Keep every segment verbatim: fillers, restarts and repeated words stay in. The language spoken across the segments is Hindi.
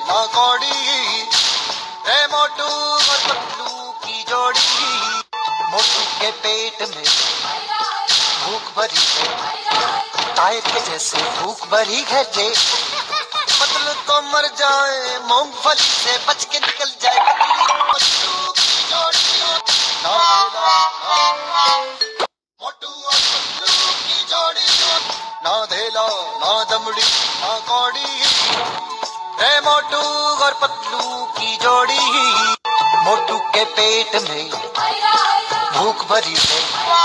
ना कौड़ी, रे मोटू और पतलू की जोड़ी। मोटू के पेट में भूख भरी है, टायर के जैसे भूख भरी है जे। पतलू तो मर जाए, मूंगफली से बच के निकल जाए। पतलू की जोड़ी ना धेला, मोटू और पतलू की जोड़ी ना धेला, ना दमड़ी, ना कौड़ी, रे मोटू और पतलू की जोड़ी। मोटू के पेट में भूख भरी है,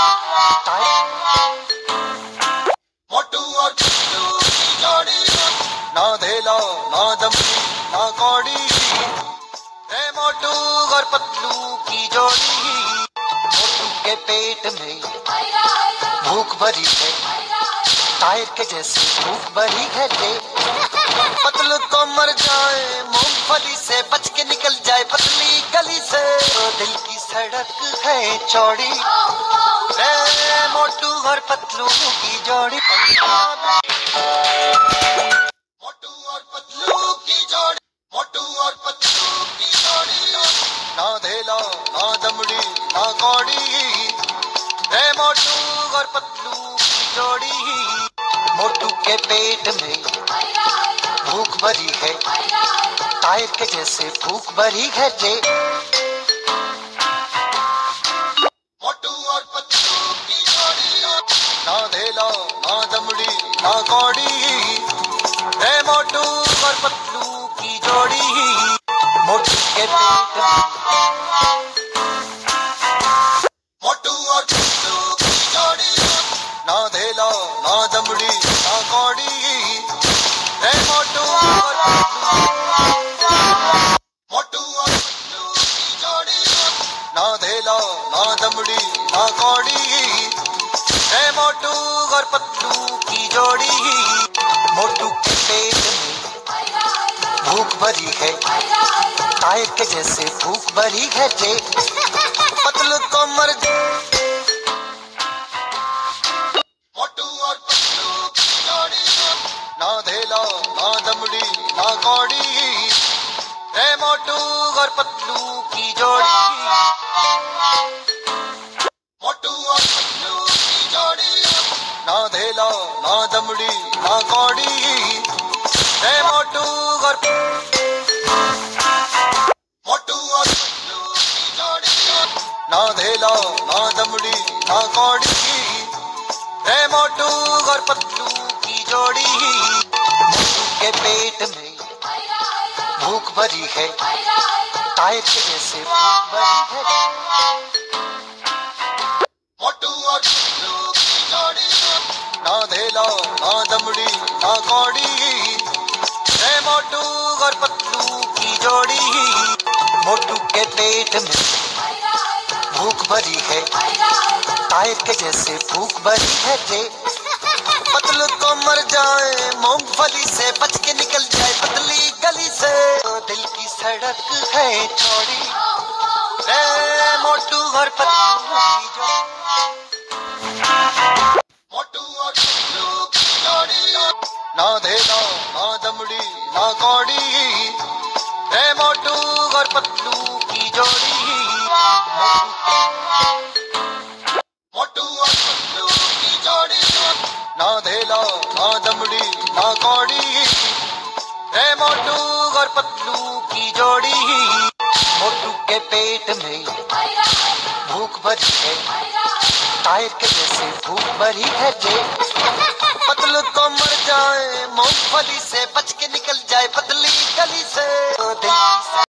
मोटू और पतलू की जोड़ी ना धेला, ना दमड़ी, ना कौड़ी, रे मोटू और पतलू की जोड़ी। मोटू के पेट में भूख भरी है, टायर के जैसे भूख भरी है जे। पतलू तो मर जाए, मूंगफली से बच के निकल जाए पतली गली से। तो दिल की सड़क है चौड़ी, रे मोटू और पतलू की जोड़ी। मोटू और पतलू की जोड़ी, मोटू और पतलू की जोड़ी ना धेला, ना दमड़ी, ना कौड़ी, रे मोटू और पतलू की जोड़ी। मोटू के पेट में भूख भरी है, टायर के जैसे भूख भरी है जे। मोटू और पतलू की जोड़ी ना धेला, ना दमड़ी, ना कौड़ी, रे मोटू और पतलू की जोड़ी। मोटू के पेट में मोटू और पतलू की जोड़ी ना धेला, ना दमड़ी, ना कौड़ी, रे मोटू और पतलू, मोटू और पतलू की जोड़ी ना धेला, ना दमड़ी, ना कौड़ी, रे मोटू और पतलू की जोड़ी। मोटू के पेट में भूख भरी है, टायर के जैसे भूख भरी है जे। पतलू तो मर मोटू और पतलू की जोड़ी ना धेला, ना दमड़ी, ना कौड़ी, रे मोटू और पतलू की जोड़ी। मोटू और पतलू की जोड़ी ना धेला, ना दमड़ी, ना कौड़ी, रे मोटू और मोटू और पतलू की जोड़ी ना धेला, ना दमड़ी, ना कौड़ी, रे मोटू और पतलू की जोड़ी। मोटू के पेट में भूख भरी है, टायर के जैसे भूख भरी है। मोटू और पतलू की जोड़ी ना धेला, ना दमड़ी, ना कौड़ी, रे मोटू और पतलू की जोड़ी। मोटू के पेट में भूख भरी है, टायर के जैसे भूख भरी है जे। पतलू तो मर जाए, मूंगफली से बच के निकल जाए पतली गली से। तो दिल की सड़क है चौड़ी, रे मोटू और पतलू की जोड़ी। मोटू और पतलू की जोड़ी ना धेला, ना दमड़ी, ना कौड़ी, रे मोटू और पतलू की जोड़ी। मोटू और पतलू की जोड़ी ना धेला, ना दमड़ी, ना कौड़ी, रे मोटू और पतलू की जोड़ी। मोटू के पेट में भूख भरी है, टायर के जैसे भूख भरी है जे। पतलू तो मर जाए, मूंगफली से बच